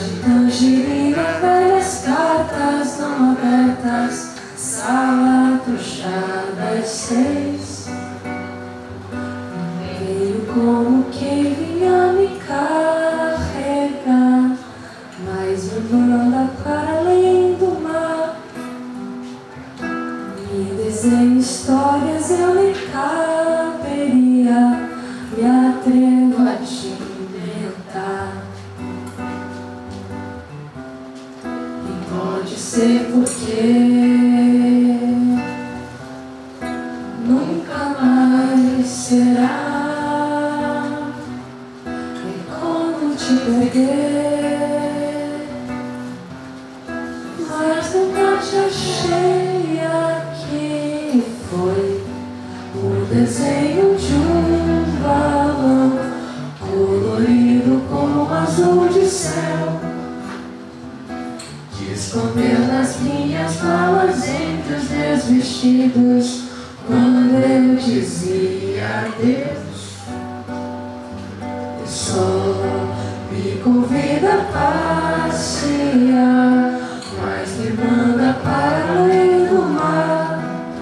de tangerina, velhas cartas não abertas, sala pro chá das 6. Veio como quem vinha me carregar, mas me manda para além do mar. Me desenha histórias, eu nem caberia, me atrevo a te inventar. E pode ser porque nunca mais será. É como te perder, mas nunca te achei. Aqui foi o desenho de um balão colorido como um azul de céu, que escondeu nas minhas malas entre os desvestidos. Quando eu dizia adeus, o sol me convida a passear, mas me manda para além do mar.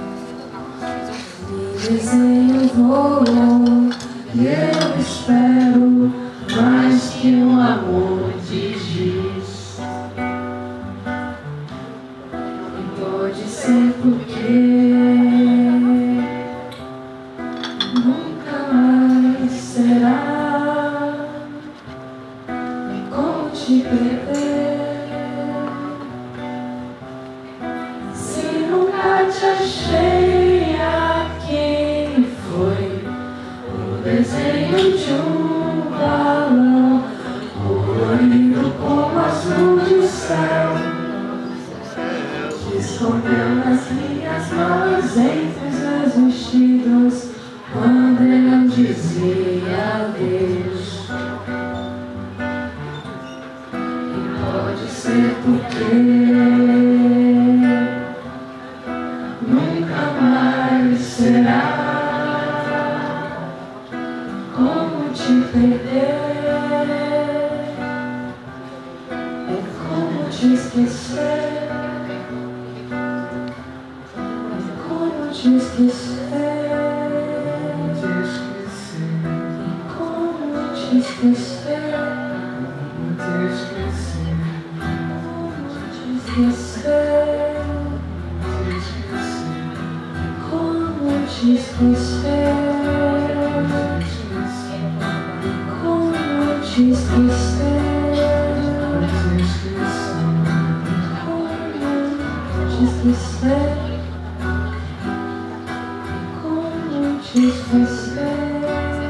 Me desenho voou e eu espero mais que um amor de giz. E pode ser porque nunca mais será. E como te perder, se nunca te achei. Aqui foi o desenho de um balão colorido como azul de céu, que escondeu nas minhas mãos entre os meus vestidos. Quando eu dizia adeus, e pode ser porque nunca mais será. Como te perder, é como te esquecer, é como te esquecer, é como te esquecer, como te esquecer, como te esquecer, como te esquecer, como te esquecer,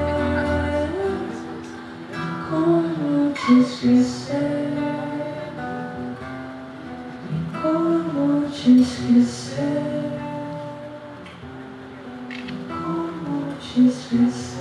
como te esquecer, como te esquecer, como te esquecer.